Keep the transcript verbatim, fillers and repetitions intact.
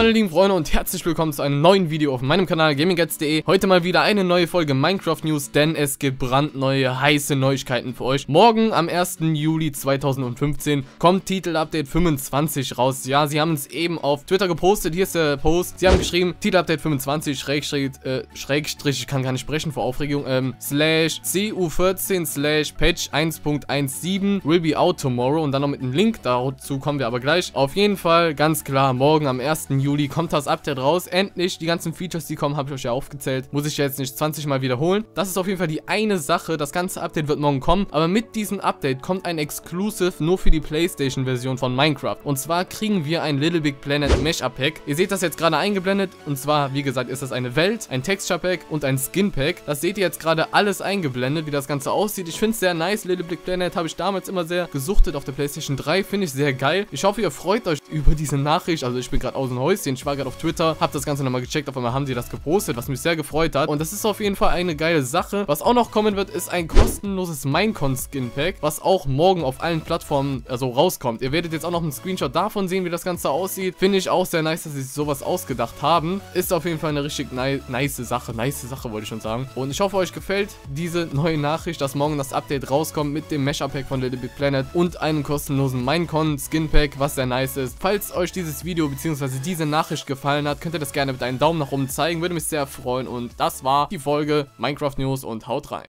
meine lieben Freunde und herzlich willkommen zu einem neuen Video auf meinem Kanal Gaming Gadgets punkt de. Heute mal wieder eine neue Folge Minecraft News, denn es gibt brandneue, heiße Neuigkeiten für euch. Morgen am ersten Juli zweitausendfünfzehn kommt Titel-Update fünfundzwanzig raus. Ja, sie haben es eben auf Twitter gepostet, hier ist der Post. Sie haben geschrieben, Titel-Update fünfundzwanzig, Schrägstrich, äh, Schrägstrich, ich kann gar nicht sprechen vor Aufregung, ähm, slash C U vierzehn slash Patch eins Punkt siebzehn will be out tomorrow und dann noch mit einem Link, dazu kommen wir aber gleich. Auf jeden Fall, ganz klar, morgen am ersten Juli kommt das Update raus. Endlich, die ganzen Features, die kommen, habe ich euch ja aufgezählt. Muss ich jetzt nicht zwanzig Mal wiederholen. Das ist auf jeden Fall die eine Sache. Das ganze Update wird morgen kommen. Aber mit diesem Update kommt ein Exclusive nur für die PlayStation-Version von Minecraft. Und zwar kriegen wir ein Little Big Planet Mesh-Up Pack. Ihr seht das jetzt gerade eingeblendet. Und zwar, wie gesagt, ist das eine Welt, ein Texture Pack und ein Skin Pack. Das seht ihr jetzt gerade alles eingeblendet, wie das Ganze aussieht. Ich finde es sehr nice. Little Big Planet habe ich damals immer sehr gesuchtet auf der PlayStation drei. Finde ich sehr geil. Ich hoffe, ihr freut euch über diese Nachricht. Also ich bin gerade aus dem Häuschen. Ich war gerade auf Twitter, habe das Ganze nochmal gecheckt. Auf einmal haben sie das gepostet, was mich sehr gefreut hat. Und das ist auf jeden Fall eine geile Sache. Was auch noch kommen wird, ist ein kostenloses Minecon Skin Pack, was auch morgen auf allen Plattformen also rauskommt. Ihr werdet jetzt auch noch einen Screenshot davon sehen, wie das Ganze aussieht. Finde ich auch sehr nice, dass sie sich sowas ausgedacht haben. Ist auf jeden Fall eine richtig ni nice Sache. Nice Sache, wollte ich schon sagen. Und ich hoffe, euch gefällt diese neue Nachricht, dass morgen das Update rauskommt mit dem Mesh-Up Pack von Little Big Planet und einem kostenlosen Minecon Skin Pack, was sehr nice ist. Falls euch dieses Video bzw. diese Nachricht gefallen hat, könnt ihr das gerne mit einem Daumen nach oben zeigen. Würde mich sehr freuen. Und das war die Folge Minecraft News und haut rein.